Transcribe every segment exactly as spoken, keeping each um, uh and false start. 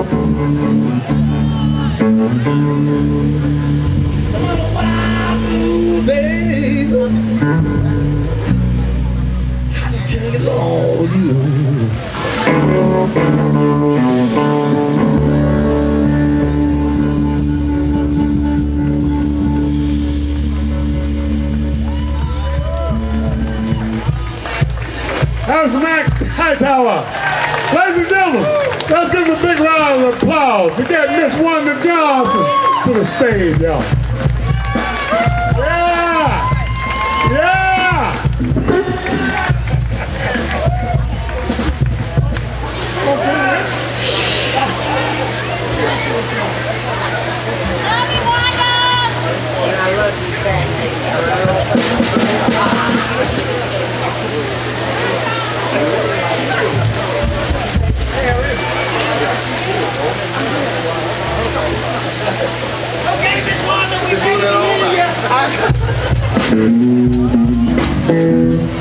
That's Max Hightower. Ladies and gentlemen, let's give him a big round of applause to get Miss Wanda Johnson to the stage, y'all. Yeah! Yeah! Love you, Wanda! I love you back. Okay, Miss Wanda, we made it in.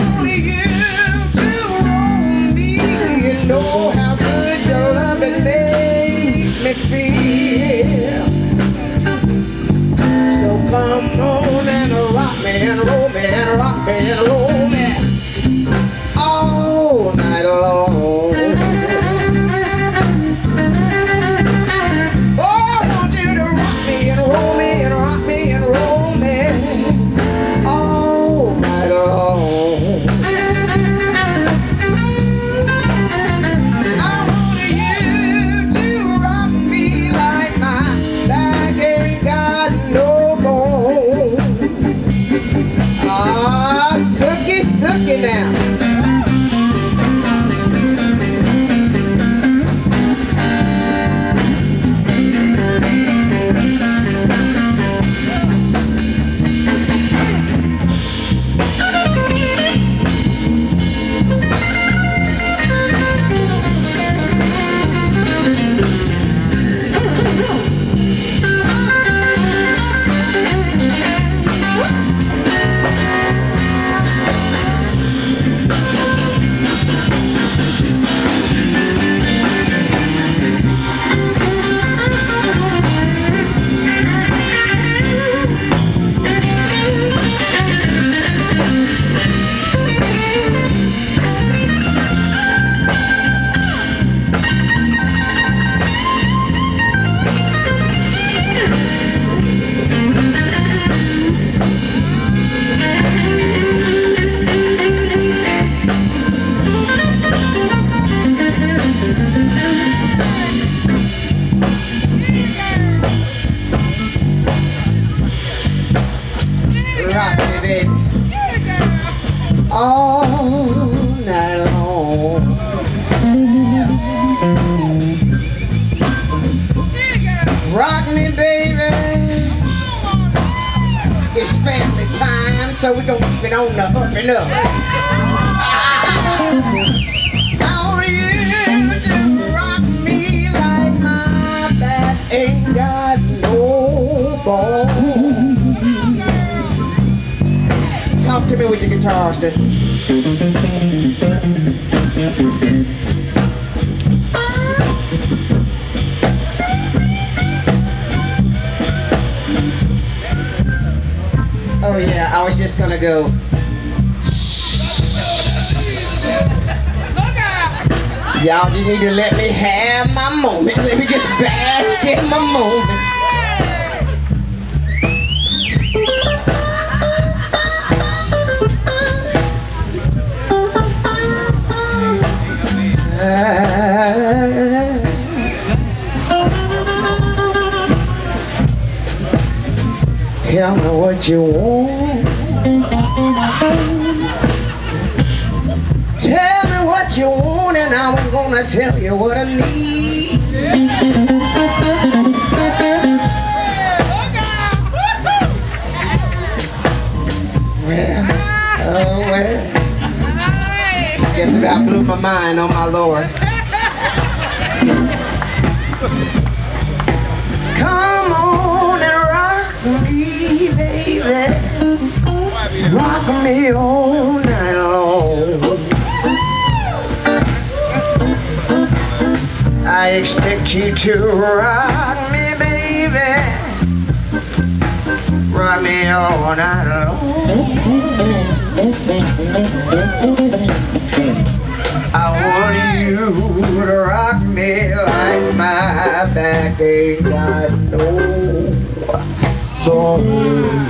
Know how good your loving is. me feel. So come on and rock me and roll me and rock me and roll me all night long. Oh, I want you to rock me and roll me and rock me and roll me all night long. I want you to rock me like my back ain't got no bone. Ah, suck it, suck it now. Rock me, baby, all night long. Rock me, baby. It's family time, so we gon' keep it on the up and up. I want you to rock me like my back ain't got no bone. Talk to me with your guitar, Austin. Oh yeah, I was just gonna go. Y'all just need to let me have my moment. Let me just bask in my moment. Tell me what you want. Tell me what you want and I'm gonna tell you what I need. Well, oh well. Guess about blew my mind on my Lord. Come on and rock me, baby. Rock me all night long. I expect you to rock me, baby. Rock me all night long. I want you to rock me like my back ain't got no bone.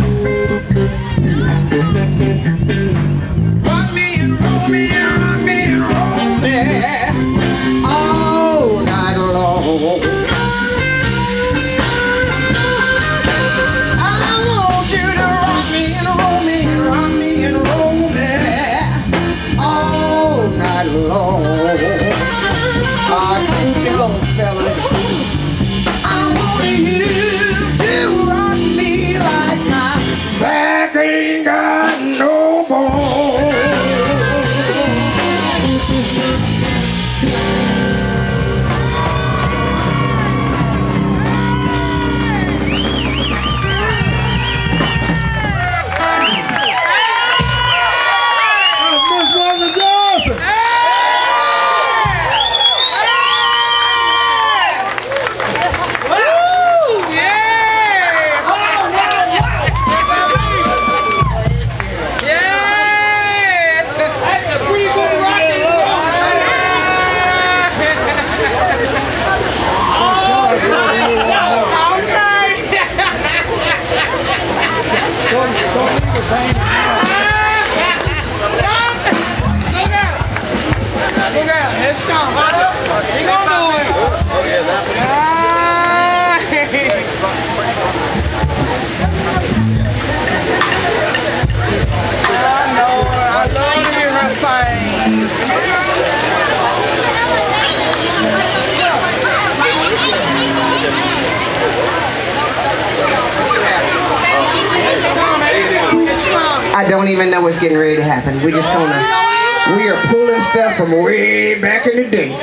Rock me and roll me and rock me and roll me all night long. I want you to rock me and roll me and rock me and roll me all night long. don't even know what's getting ready to happen. We're just gonna, we are pulling stuff from way back in the day.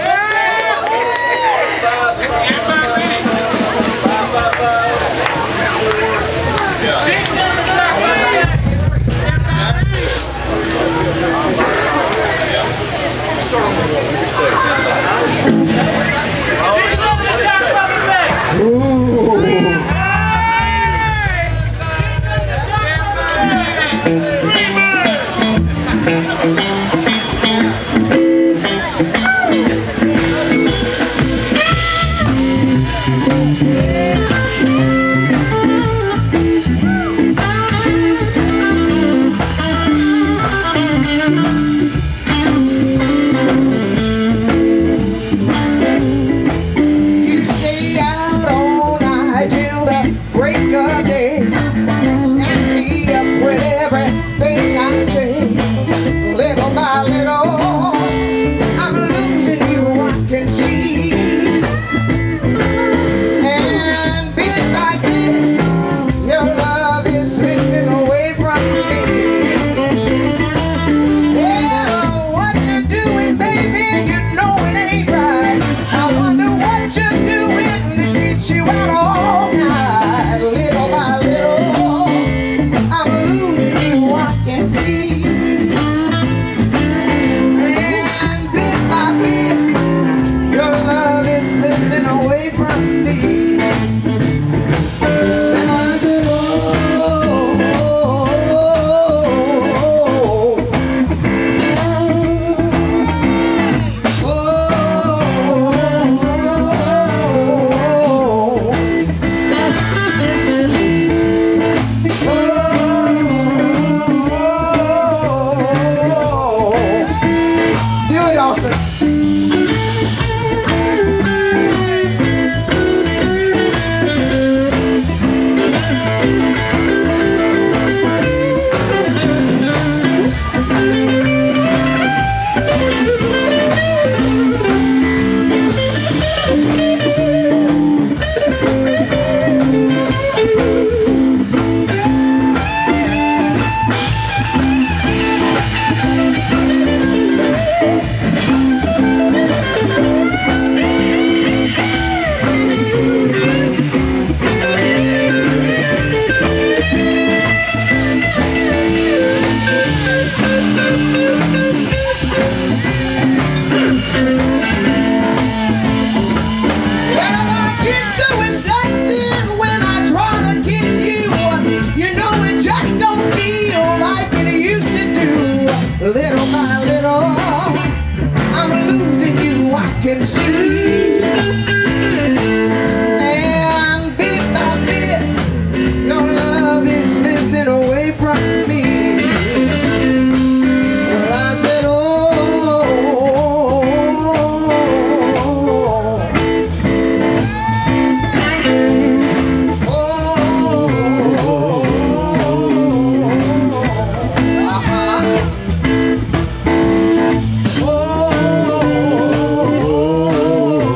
Little by little, I'm losing you, I can see. And bit by bit, your love is slipping away from me. Well, I said, oh, oh, oh, uh-huh. Oh,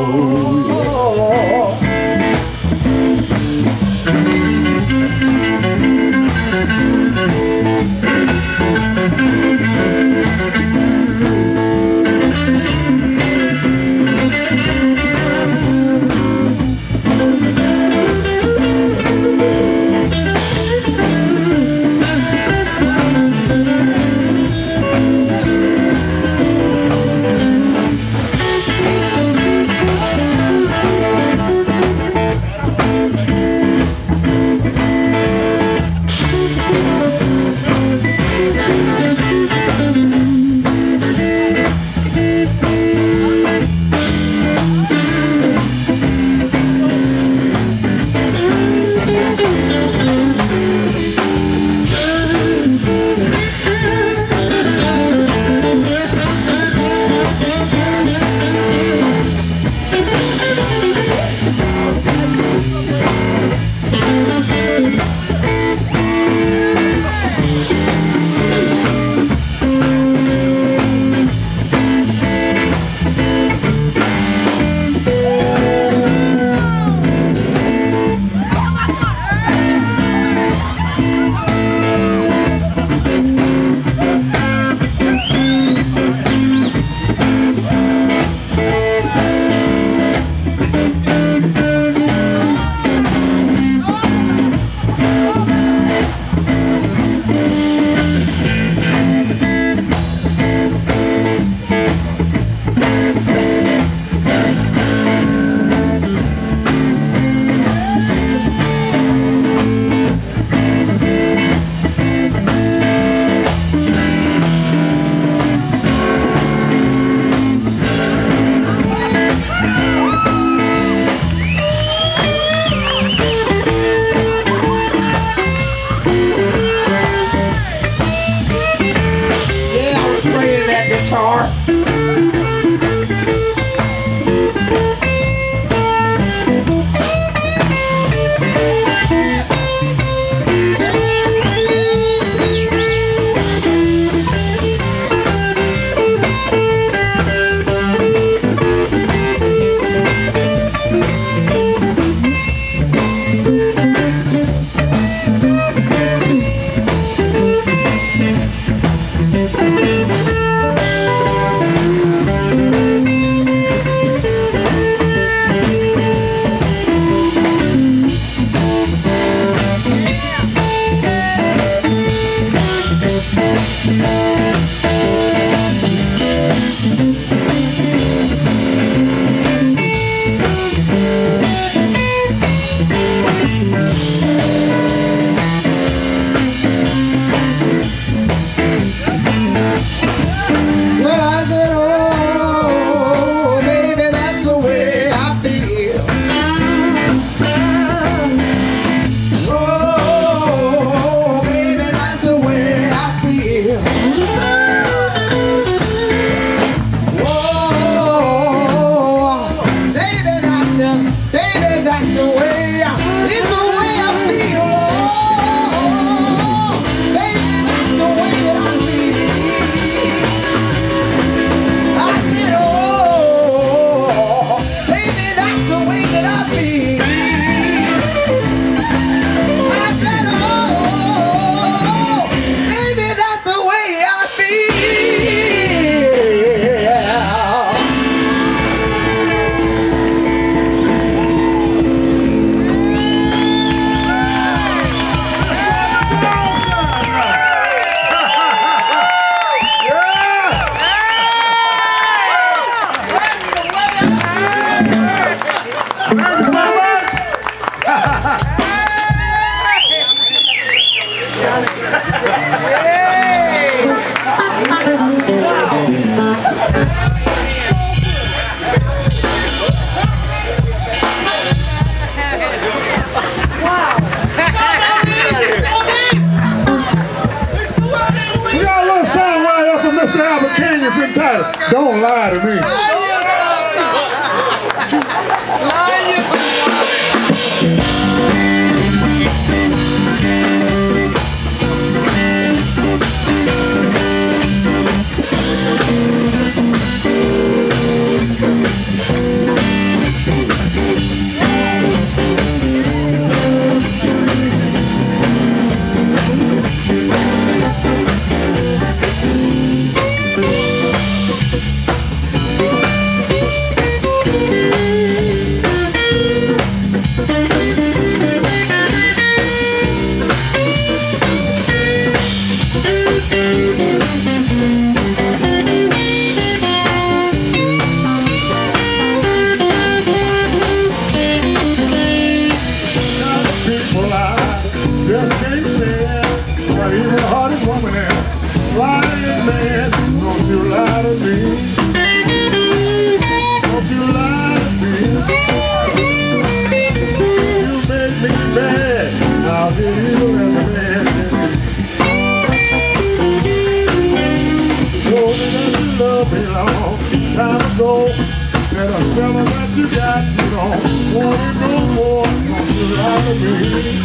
what you got, you don't want it no more. Don't you lie to me.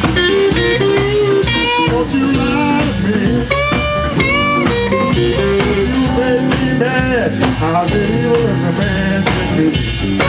Don't you lie to me. You made me mad. How did evil as a man can be?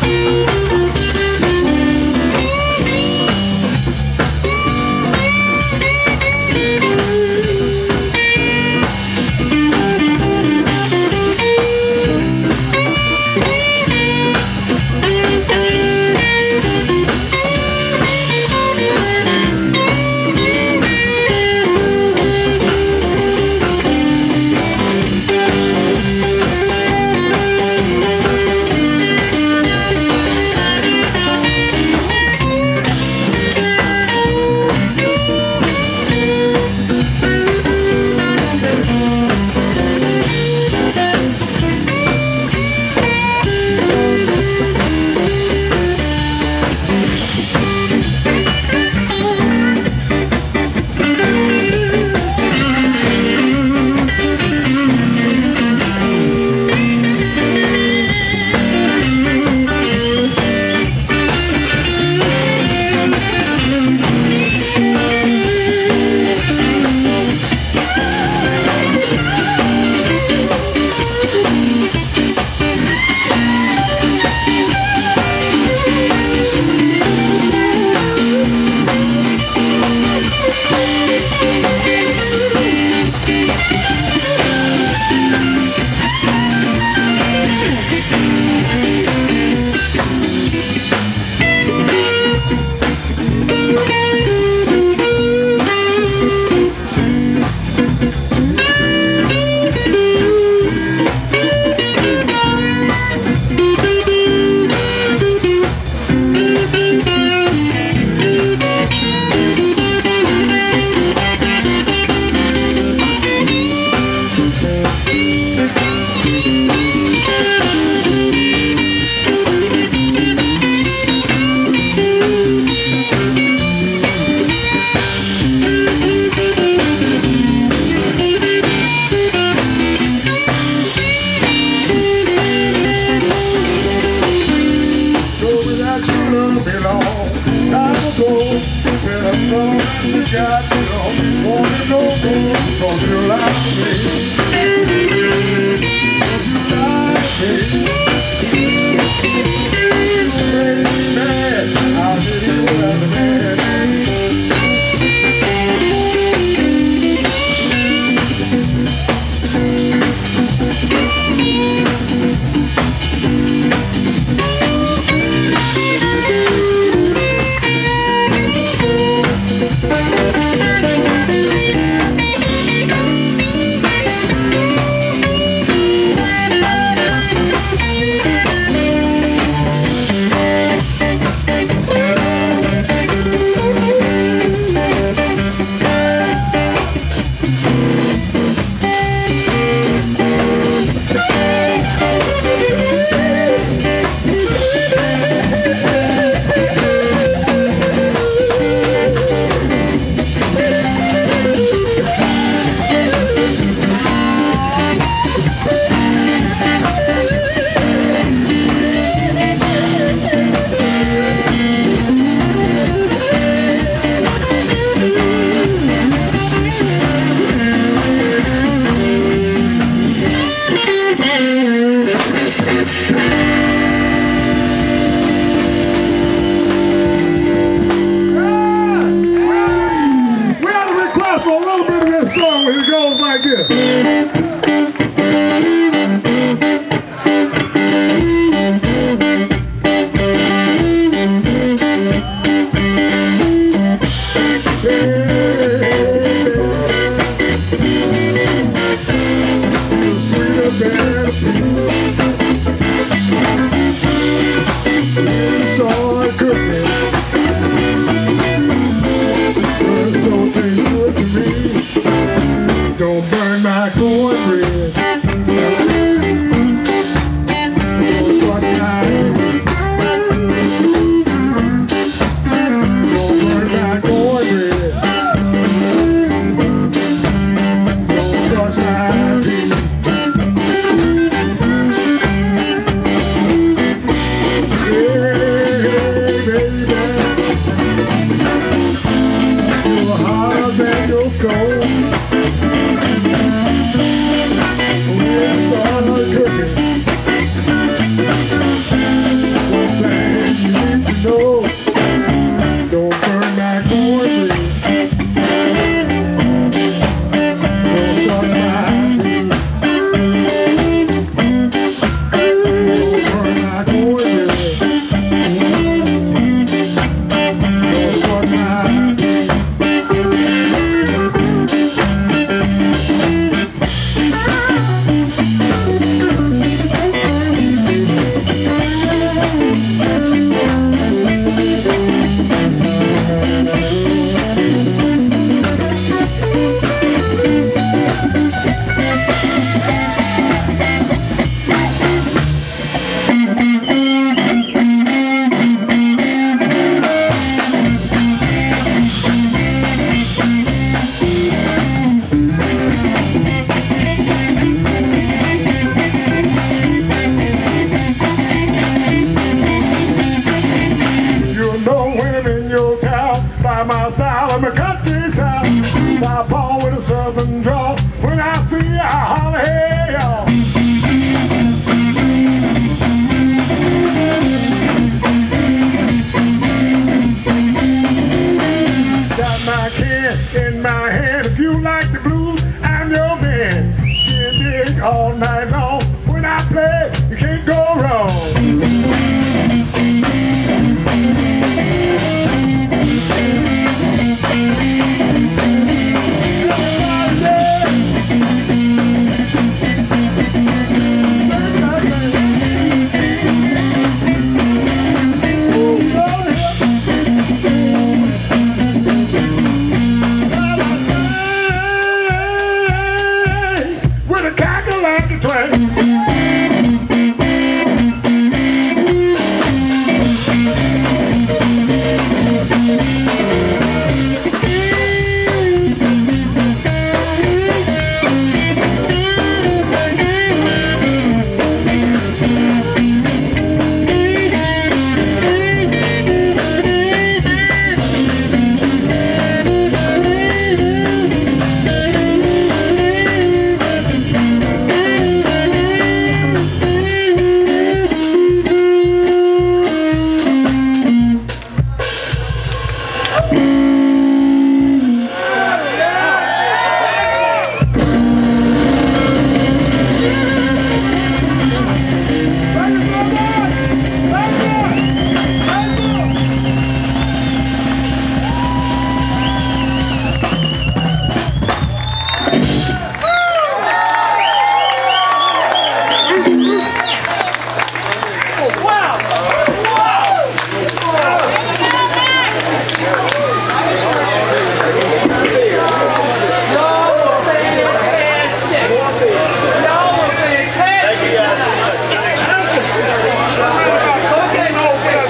Said I'm gonna let you got you don't want it no more. Don't you lie to me. Don't you lie to me.